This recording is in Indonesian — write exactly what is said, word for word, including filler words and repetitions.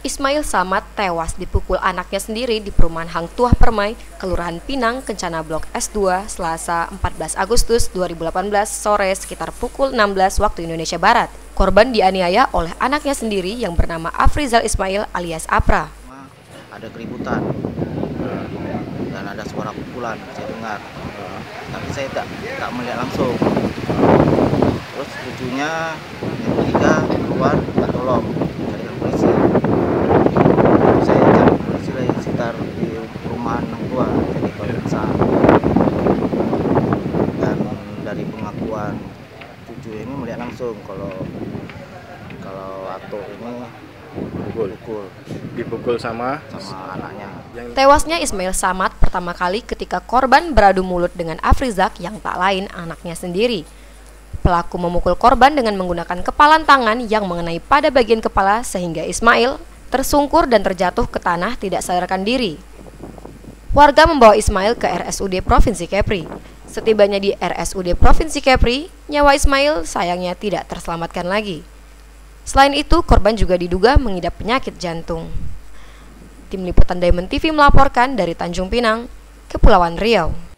Ismail Samad tewas dipukul anaknya sendiri di perumahan Hang Tuah Permai, Kelurahan Pinang, Kencana Blok S dua, Selasa empat belas Agustus dua ribu delapan belas sore sekitar pukul enam belas waktu Indonesia Barat. Korban dianiaya oleh anaknya sendiri yang bernama Afrizal Ismail alias Apra. Ada keributan dan ada suara pukulan saya dengar, tapi saya tak tak melihat langsung. Terus cucunya yang ketiga keluar minta tolong carikan polisi. Saya cari polisi lagi sekitar di perumahan Hang Tuah, jadi pemeriksaan. Dan dari pengakuan cucu ini melihat langsung kalau kalau Ato ini dipukul, dipukul sama sama anaknya. Tewasnya Ismail Samad pertama kali ketika korban beradu mulut dengan Afrizak yang tak lain anaknya sendiri. Pelaku memukul korban dengan menggunakan kepalan tangan yang mengenai pada bagian kepala sehingga Ismail tersungkur dan terjatuh ke tanah tidak sadarkan diri. Warga membawa Ismail ke R S U D Provinsi Kepri. Setibanya di R S U D Provinsi Kepri, nyawa Ismail sayangnya tidak terselamatkan lagi. Selain itu, korban juga diduga mengidap penyakit jantung. Tim Liputan Diamond T V melaporkan dari Tanjung Pinang, Kepulauan Riau.